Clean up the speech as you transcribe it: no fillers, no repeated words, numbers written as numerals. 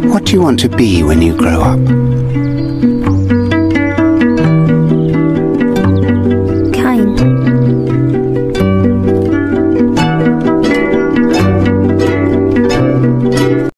What do you want to be when you grow up?